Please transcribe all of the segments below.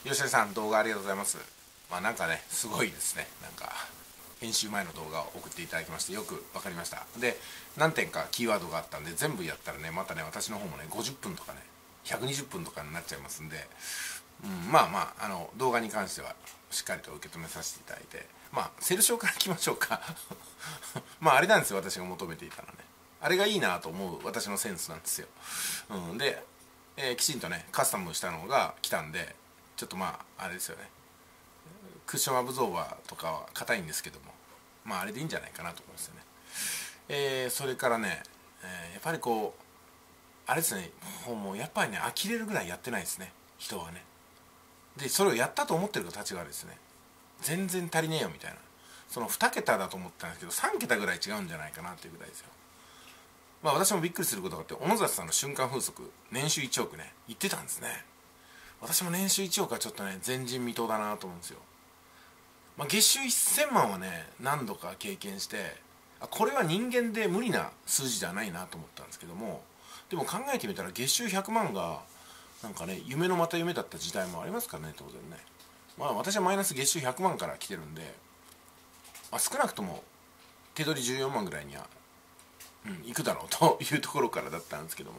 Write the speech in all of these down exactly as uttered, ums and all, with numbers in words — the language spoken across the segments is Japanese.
吉田さん、動画ありがとうございます。まあなんかね、すごいですね。なんか、編集前の動画を送っていただきまして、よく分かりました。で、何点かキーワードがあったんで、全部やったらね、またね、私の方もね、ごじゅっぷんとかね、ひゃくにじゅっぷんとかになっちゃいますんで、うん、まあまあ、あの、動画に関しては、しっかりと受け止めさせていただいて、まあ、セルショーからいきましょうか。まあ、あれなんですよ、私が求めていたのはね。あれがいいなと思う私のセンスなんですよ。うん、で、えーきちんとね、カスタムしたのが来たんで、ちょっとまああれですよね、クッションアブゾーバーとかは硬いんですけども、まああれでいいんじゃないかなと思うんですよね。えー、それからね、えーやっぱりこうあれですね、もうやっぱりね、呆れるぐらいやってないですね、人はね。でそれをやったと思ってる子たちがですね、全然足りねえよみたいな、そのに桁だと思ったんですけどさん桁ぐらい違うんじゃないかなっていうぐらいですよ。まあ私もびっくりすることがあって、小野里さんの瞬間風速年収いちおくね言ってたんですね。私も年収いちおくはちょっとね前人未到だなと思うんですよ。まあ、月収せんまんはね何度か経験して、あこれは人間で無理な数字じゃないなと思ったんですけども、でも考えてみたら月収ひゃくまんがなんかね夢のまた夢だった時代もありますからね、当然ね。まあ私はマイナス月収ひゃくまんから来てるんで、まあ、少なくとも手取りじゅうよんまんぐらいには、うん、行くだろうというところからだったんですけども、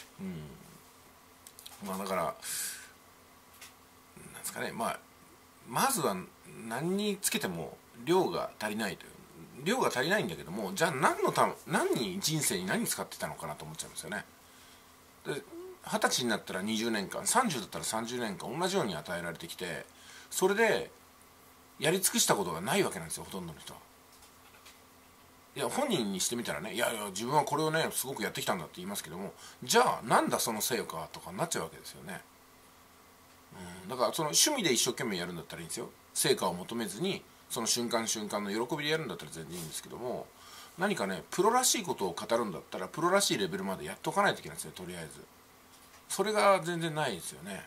うん、まあだからなんですかね、まあまずは何につけても量が足りないという量が足りないんだけども、じゃあ何のた何に人生に何使ってたのかなと思っちゃうんですよね。ではたちになったらにじゅうねんかん、さんじゅうだったらさんじゅうねんかん同じように与えられてきて、それでやり尽くしたことがないわけなんですよ、ほとんどの人は。いや本人にしてみたらね、いやいや自分はこれをねすごくやってきたんだって言いますけども、じゃあなんだその成果とかになっちゃうわけですよね。だからその趣味で一生懸命やるんだったらいいんですよ、成果を求めずにその瞬間瞬間の喜びでやるんだったら全然いいんですけども、何かねプロらしいことを語るんだったらプロらしいレベルまでやっとかないといけないんですよ、とりあえず。それが全然ないですよね。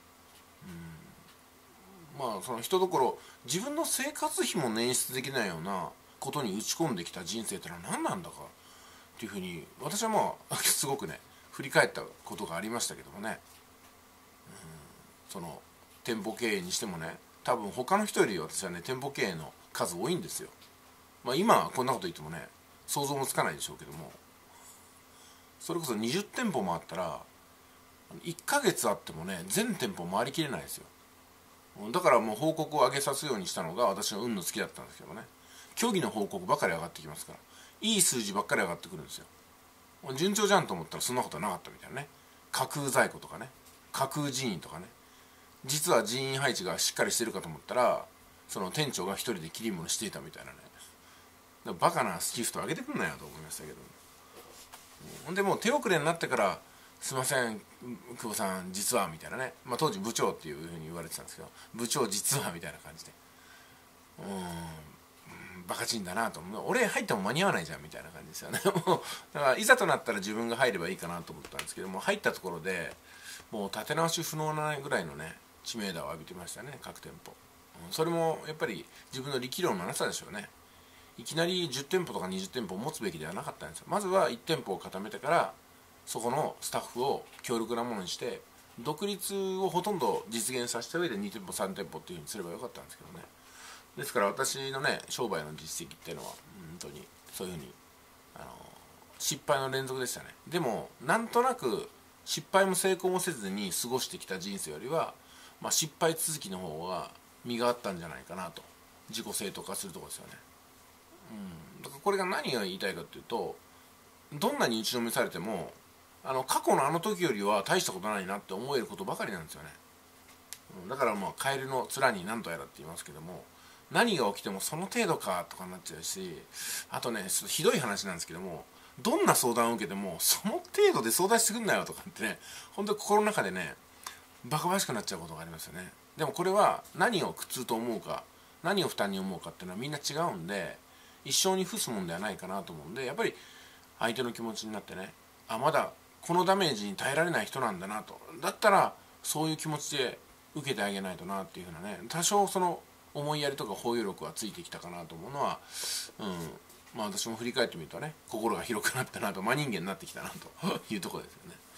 まあその人どころ自分の生活費も捻出できないようなことに打ち込んできた人生ってのは何なんだかっていうふうに私はまあすごくね振り返ったことがありましたけどもね。その店舗経営にしてもね、多分他の人より私はね店舗経営の数多いんですよ。まあ今はこんなこと言ってもね想像もつかないでしょうけども、それこそにじゅってんぽもあったらいっかげつあってもね全店舗回りきれないですよ。だからもう報告を上げさすようにしたのが私の運の好きだったんですけどね、虚偽の報告ばかり上がってきますから、いい数字ばっかり上がってくるんですよ。順調じゃんと思ったらそんなことはなかったみたいなね。架空在庫とかね、架空人員とかね、実は人員配置がしっかりしてるかと思ったらその店長が一人で切り盛りしていたみたいなね。だからバカなギフトあげてくんなよと思いましたけど、ほんでもう手遅れになってから「すいません久保さん実は」みたいなね、まあ、当時部長っていうふうに言われてたんですけど、部長実はみたいな感じで、うーんバカチンだなと思う。俺入っても間に合わないじゃんみたいな感じですよね。もうだからいざとなったら自分が入ればいいかなと思ったんですけども、入ったところでもう立て直し不能なぐらいのね知名度を浴びてましたね、各店舗。それもやっぱり自分の力量のなさでしょうね。いきなりじゅってんぽとかにじゅってんぽを持つべきではなかったんですよ。まずはいち店舗を固めてからそこのスタッフを強力なものにして独立をほとんど実現させた上でに店舗さん店舗っていうふうにすればよかったんですけどね。ですから私のね商売の実績っていうのは本当にそういうふうにあの失敗の連続でしたね。でもなんとなく失敗も成功もせずに過ごしてきた人生よりは、まあ、失敗続きの方が身があったんじゃないかなと。自己正当化するところですよね。うん、だからこれが何が言いたいかっていうと、どんなに打ちのめされてもあの過去のあの時よりは大したことないなって思えることばかりなんですよね。うん、だからまあカエルの面に何とやらって言いますけども、何が起きてもその程度かとかになっちゃうし、あとねちょっとひどい話なんですけども、どんな相談を受けてもその程度で相談してくんなよとかってね、本当に心の中でねバカバカしくなっちゃうことがありますよね。でもこれは何を苦痛と思うか何を負担に思うかっていうのはみんな違うんで、一生に付すもんではないかなと思うんで、やっぱり相手の気持ちになってね、あまだこのダメージに耐えられない人なんだなと、だったらそういう気持ちで受けてあげないとなっていうふうなね、多少その思いやりとか包容力はついてきたかなと思うのは、うん、まあ私も振り返ってみるとね心が広くなったなと、真人間になってきたなというところですよね。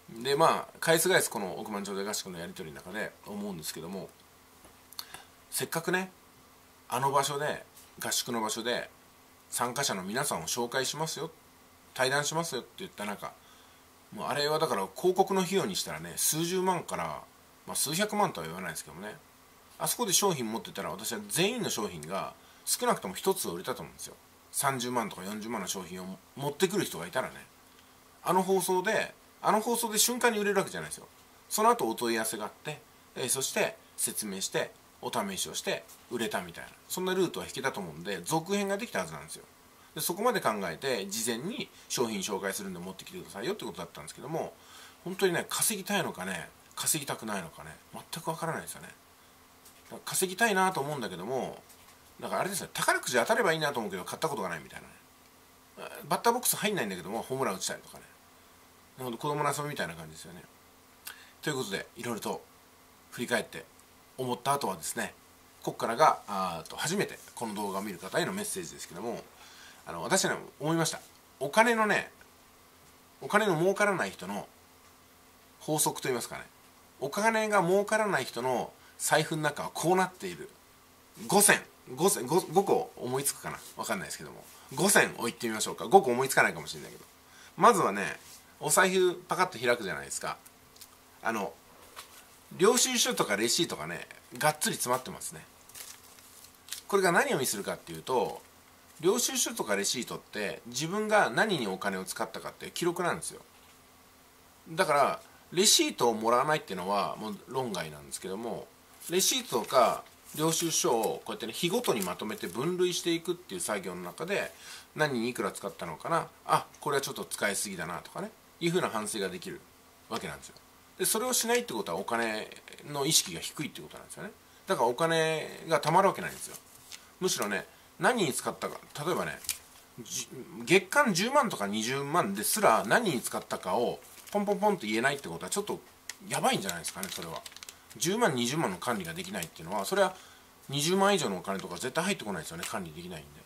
でまあ返す返すこの億万長者合宿のやり取りの中で思うんですけども、せっかくねあの場所で合宿の場所で参加者の皆さんを紹介しますよ、対談しますよって言った中、もうあれはだから広告の費用にしたらね数十万から、まあ、数百万とは言わないですけどもね、あそこで商品持ってたら私は全員の商品が少なくとも一つ売れたと思うんですよ。さんじゅうまんとかよんじゅうまんの商品を持ってくる人がいたらね、あの放送であの放送で瞬間に売れるわけじゃないですよ。その後お問い合わせがあって、えー、そして説明してお試しをして売れたみたいな、そんなルートは引けたと思うんで続編ができたはずなんですよ。でそこまで考えて事前に商品紹介するんで持ってきてくださいよってことだったんですけども、本当にね稼ぎたいのかね稼ぎたくないのかね全くわからないですよね。稼ぎたいなと思うんだけども、だからあれですね、宝くじ当たればいいなと思うけど買ったことがないみたいなね、バッターボックス入んないんだけどもホームラン打ちたいとかね、子供の遊びみたいな感じですよね。ということでいろいろと振り返って思った後はですね、ここからがあと初めてこの動画を見る方へのメッセージですけども、あの私はね思いました。お金のねお金の儲からない人の法則といいますかね、お金が儲からない人の財布の中はこうなっている。ごせん 5, 選 5, 5個思いつくかな分かんないですけども、ごせんを言ってみましょうか。ごこ思いつかないかもしれないけど、まずはねお財布パカッと開くじゃないですか。あの領収書とかレシートがねがっつり詰まってますね。これが何を意味するかっていうと、領収書とかレシートって自分が何にお金を使ったかって記録なんですよ。だからレシートをもらわないっていうのはもう論外なんですけども、レシートとか領収書をこうやってね日ごとにまとめて分類していくっていう作業の中で、何にいくら使ったのかな、あこれはちょっと使いすぎだなとかねいうふうな反省ができるわけなんですよ。でそれをしないってことはお金の意識が低いってことなんですよね。だからお金が貯まるわけないんですよ。むしろね何に使ったか、例えばね月間じゅうまんとかにじゅうまんですら何に使ったかをポンポンポンって言えないってことはちょっとやばいんじゃないですかね。それはじゅうまんにじゅうまんの管理ができないっていうのは、それはにじゅうまん以上のお金とか絶対入ってこないですよね、管理できないんで、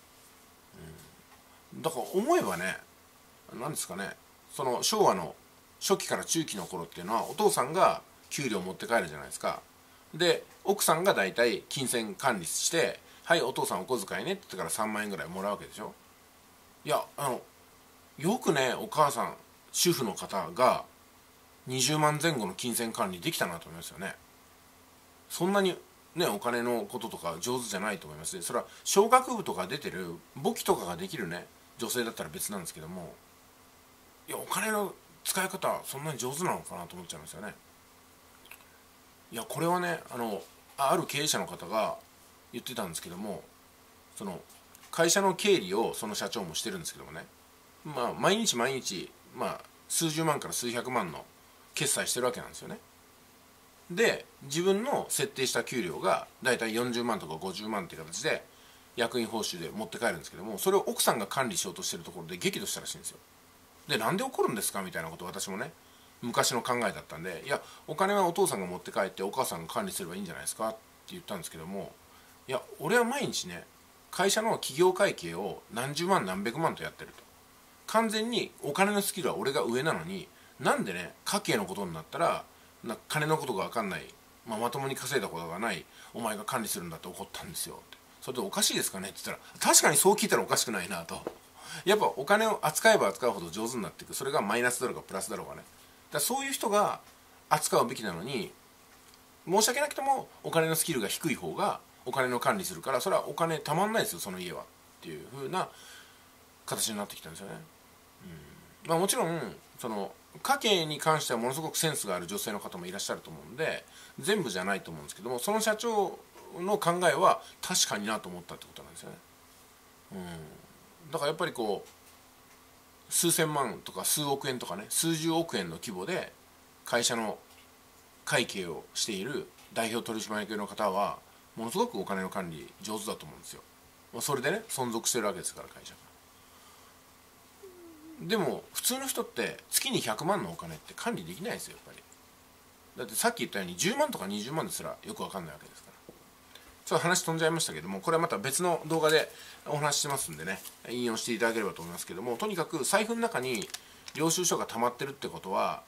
うん、だから思えばね何ですかね、その昭和の初期から中期の頃っていうのはお父さんが給料を持って帰るじゃないですか。で奥さんが大体金銭管理して「はいお父さんお小遣いね」って言ってからさんまんえんぐらいもらうわけでしょ。いやあのよくねお母さん主婦の方がにじゅうまんぜん後の金銭管理できたなと思いますよね。そんなにねお金のこととか上手じゃないと思いますね。それは小学部とか出てる簿記とかができるね女性だったら別なんですけども、いやお金の使い方そんなに上手なのかなと思っちゃいますよね。いやこれはねあのある経営者の方が言ってたんですけども、その会社の経理をその社長もしてるんですけどもね、まあ毎日毎日まあ数十万から数百万の決済してるわけなんですよね。で自分の設定した給料がだいたいよんじゅうまんとかごじゅうまんっていう形で役員報酬で持って帰るんですけども、それを奥さんが管理しようとしてるところで激怒したらしいんですよ。でなんで怒るんですかみたいなことを私もね昔の考えだったんで、いやお金はお父さんが持って帰ってお母さんが管理すればいいんじゃないですかって言ったんですけども、いや俺は毎日ね会社の企業会計を何十万何百万とやってると、完全にお金のスキルは俺が上なのに、なんでね家計のことになったらな金のことが分かんない、まあ、まともに稼いだことがないお前が管理するんだって怒ったんですよって。それでおかしいですかねって言ったら、確かにそう聞いたらおかしくないなと。やっぱお金を扱えば扱うほど上手になっていく、それがマイナスだろうがプラスだろうがね、だからそういう人が扱うべきなのに、申し訳なくてもお金のスキルが低い方がお金の管理するから、それはお金たまんないですよその家はっていう風な形になってきたんですよね。うんまあ、もちろんその家計に関してはものすごくセンスがある女性の方もいらっしゃると思うんで全部じゃないと思うんですけども、その社長の考えは確かになと思ったってことなんですよね。うんだからやっぱりこう数千万とか数億円とかね数十億円の規模で会社の会計をしている代表取締役の方はものすごくお金の管理上手だと思うんですよ。それでね存続してるわけですから会社が。でも普通の人って月にひゃくまんのお金って管理できないですよやっぱり。だってさっき言ったようにじゅうまんとかにじゅうまんですらよく分かんないわけですから。ちょっと話飛んじゃいましたけども、これはまた別の動画でお話ししてますんでね引用していただければと思いますけども、とにかく財布の中に領収書が溜まってるってことは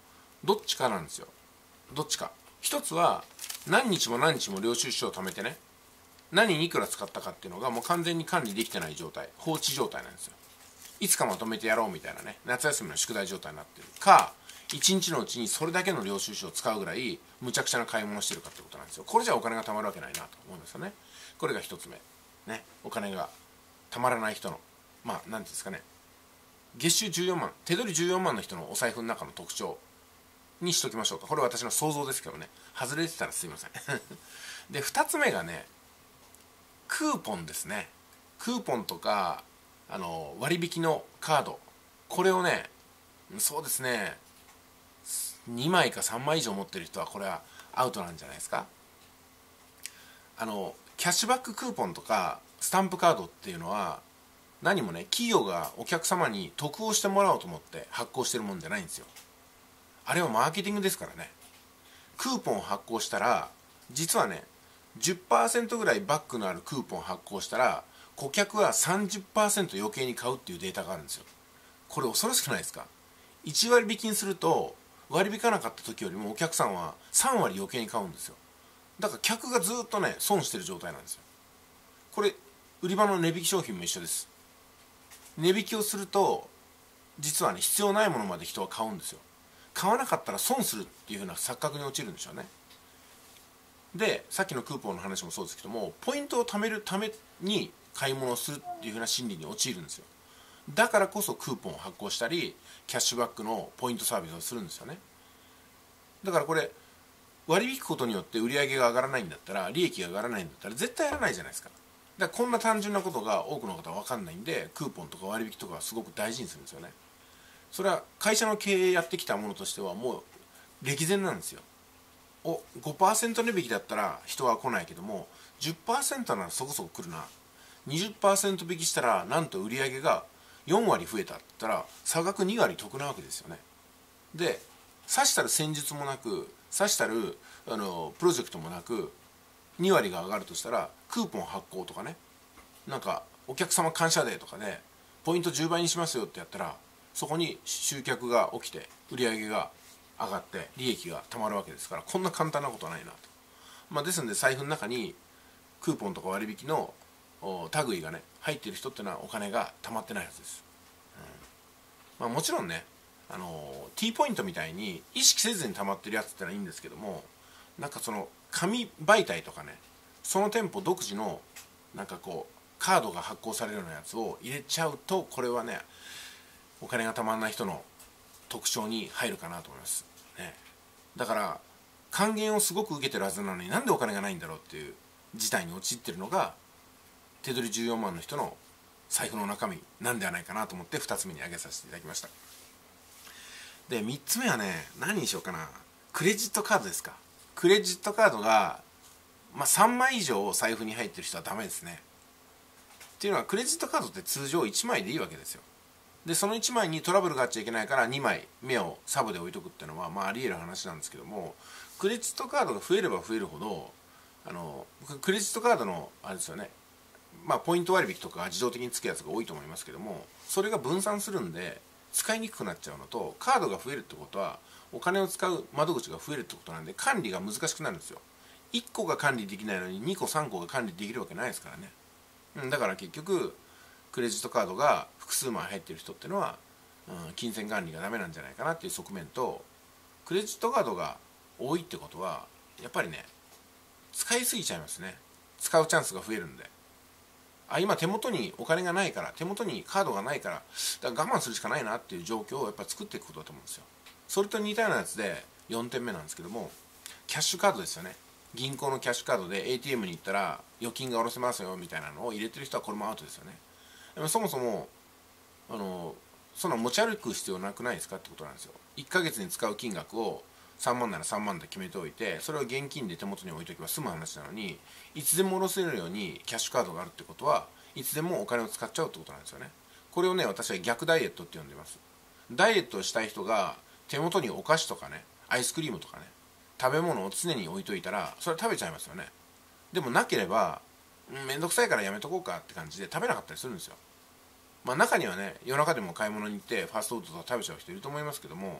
どっちかなんですよ。どっちか。一つは何日も何日も領収書を貯めてね、何にいくら使ったかっていうのがもう完全に管理できてない状態、放置状態なんですよ。いつかまとめてやろうみたいなね、夏休みの宿題状態になってるか、一日のうちにそれだけの領収書を使うぐらいむちゃくちゃな買い物してるかってことなんですよ。これじゃお金が貯まるわけないなと思うんですよね。これが一つ目ね。お金が貯まらない人の、まあ何ていうんですかね、月収じゅうよんまん、手取りじゅうよんまんの人のお財布の中の特徴にしときましょうか。これは私の想像ですけどね、外れてたらすいませんでふたつめがね、クーポンですね。クーポンとかあの割引のカード、これをね、そうですね、にまいかさんまい以上持ってる人はこれはアウトなんじゃないですか。あのキャッシュバッククーポンとかスタンプカードっていうのは何もね、企業がお客様に得をしてもらおうと思って発行してるもんじゃないんですよ。あれはマーケティングですからね。クーポンを発行したら実はね、じゅっパーセントぐらいバックのあるクーポンを発行したら顧客は さんじゅっパーセント 余計に買うっていうデータがあるんですよ。これ恐ろしくないですか。いち割引きにすると割り引かなかった時よりもお客さんはさんわり余計に買うんですよ。だから客がずっとね、損してる状態なんですよ。これ売り場の値引き商品も一緒です。値引きをすると実はね、必要ないものまで人は買うんですよ。買わなかったら損するっていう風な錯覚に陥るんでしょうね。でさっきのクーポンの話もそうですけども、ポイントを貯めるために買い物をするっていう風な心理に陥るんですよ。だからこそクーポンを発行したりキャッシュバックのポイントサービスをするんですよね。だからこれ割り引くことによって売り上げが上がらないんだったら、利益が上がらないんだったら絶対やらないじゃないですか。だからこんな単純なことが多くの方は分かんないんで、クーポンとか割引とかはすごく大事にするんですよね。それは会社の経営やってきたものとしてはもう歴然なんですよ。お ごパーセント 値引きだったら人は来ないけども じゅっパーセント ならそこそこ来るな、 にじゅっパーセント 引きしたらなんと売り上げがよんわり増えたって言ったら差額にわり得なわけですよね。でさしたる戦術もなく、さしたるあのプロジェクトもなくにわりが上がるとしたら、クーポン発行とかね、なんかお客様感謝デーとかでポイントじゅうばいにしますよってやったら、そこに集客が起きて売り上げが上がって利益がたまるわけですから、こんな簡単なことはないなと。まあ、ですので財布の中にクーポンとか割引の類がね入っている人っていうのはお金がたまってないはずです。うん、まあ、もちろんね、あの T ポイントみたいに意識せずにたまってるやつってのはいいんですけども、なんかその紙媒体とかね、その店舗独自のなんかこうカードが発行されるようなやつを入れちゃうと、これはねお金がたまらない人の特徴に入るかなと思います、ね。だから還元をすごく受けてるはずなのになんでお金がないんだろうっていう事態に陥ってるのが手取りじゅうよんまんの人の財布の中身なんではないかなと思ってふたつめに挙げさせていただきました。でみっつめはね、何にしようかな。クレジットカードですか。クレジットカードが、まあ、さんまい以上財布に入ってる人はダメですね。っていうのはクレジットカードって通常いちまいでいいわけですよ。でそのいちまいにトラブルがあっちゃいけないからにまい目をサブで置いとくっていうのは、まあ、あり得る話なんですけども、クレジットカードが増えれば増えるほど、あのクレジットカードのあれですよね、まあ、ポイント割引とか自動的につくやつが多いと思いますけども、それが分散するんで使いにくくなっちゃうのと、カードが増えるってことはお金を使う窓口が増えるってことなんで管理が難しくなるんですよ。いっこが管理できないのににこさんこが管理できるわけないですからね。うん、だから結局クレジットカードが複数枚入ってる人っていうのは、うん、金銭管理がダメなんじゃないかなっていう側面と、クレジットカードが多いってことはやっぱりね使いすぎちゃいますね。使うチャンスが増えるんで、あ今手元にお金がないから、手元にカードがないから、だから我慢するしかないなっていう状況をやっぱり作っていくことだと思うんですよ。それと似たようなやつでよんてんめなんですけども、キャッシュカードですよね。銀行のキャッシュカードで エーティーエム に行ったら預金が下ろせますよみたいなのを入れてる人はこれもアウトですよね。でもそもそもあのそんな持ち歩く必要なくないですかってことなんですよ。いっかげつに使う金額をさんまんならさんまんで決めておいて、それを現金で手元に置いておけば済む話なのに、いつでも下ろせるようにキャッシュカードがあるってことはいつでもお金を使っちゃうってことなんですよね。これをね私は逆ダイエットって呼んでます。ダイエットをしたい人が手元にお菓子とかね、アイスクリームとかね、食べ物を常に置いといたらそれ食べちゃいますよね。でもなければめんどくさいからやめとこうかって感じで食べなかったりするんですよ。まあ中にはね夜中でも買い物に行ってファストフードとか食べちゃう人いると思いますけども、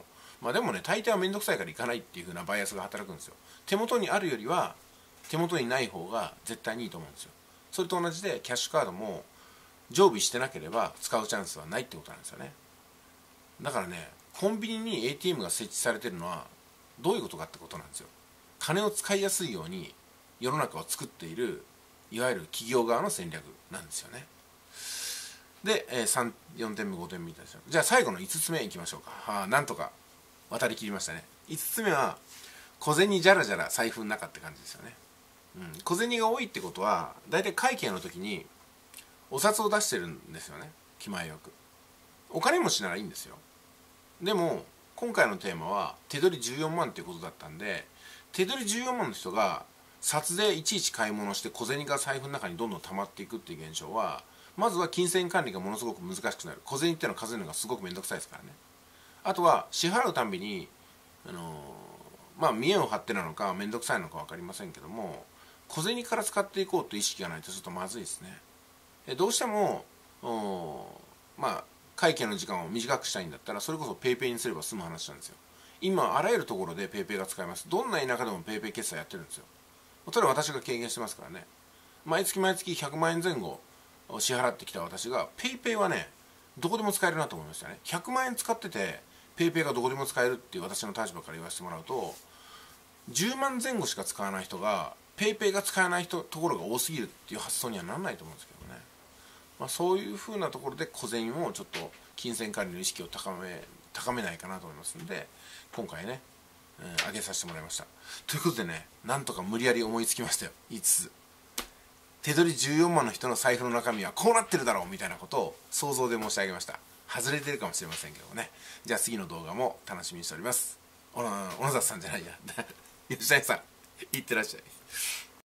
まあでもね、大抵は面倒くさいから行かないっていう風なバイアスが働くんですよ。手元にあるよりは手元にない方が絶対にいいと思うんですよ。それと同じでキャッシュカードも常備してなければ使うチャンスはないってことなんですよね。だからね、コンビニに エーティーエム が設置されてるのはどういうことかってことなんですよ。金を使いやすいように世の中を作っているいわゆる企業側の戦略なんですよね。で、えー、さん、よんてんめごてんめいたしました。じゃあ最後のいつつめいきましょうか。はあ、なんとか渡りきりましたね。いつつめは小銭じゃらじゃら財布の中って感じですよね。うん、小銭が多いってことはだいたい会計の時にお札を出してるんですよね。気前よくお金持ちならいいんですよ。でも今回のテーマは手取りじゅうよんまんっていうことだったんで、手取りじゅうよんまんの人が札でいちいち買い物して小銭が財布の中にどんどん溜まっていくっていう現象は、まずは金銭管理がものすごく難しくなる。小銭っていうのは数えるのがすごく面倒くさいですからね。あとは支払うたんびに、あのー、まあ見栄を張ってなのか面倒くさいのか分かりませんけども、小銭から使っていこうという意識がないとちょっとまずいですね。どうしてもまあ会計の時間を短くしたいんだったらそれこそ ペイペイ にすれば済む話なんですよ。今あらゆるところで ペイペイ が使えます。どんな田舎でも ペイペイ 決済やってるんですよ。それは私が経験してますからね。毎月毎月ひゃくまんえん前後支払ってきた私が ペイペイ はねどこでも使えるなと思いましたね。ひゃくまんえん使ってて ペイペイ がどこでも使えるっていう私の立場から言わせてもらうと、じゅうまんぜん後しか使わない人が ペイペイ が使えない人ところが多すぎるっていう発想にはならないと思うんですけどね。まあ、そういうふうなところで小銭をちょっと金銭管理の意識を高め高めないかなと思いますので、今回ね、えー、上げさせてもらいました。ということでね、なんとか無理やり思いつきましたよ。いつつ手取りじゅうよんまんの人の財布の中身はこうなってるだろうみたいなことを想像で申し上げました。外れてるかもしれませんけどもね。じゃあ次の動画も楽しみにしております。小野里さんじゃないや吉谷さんいってらっしゃい。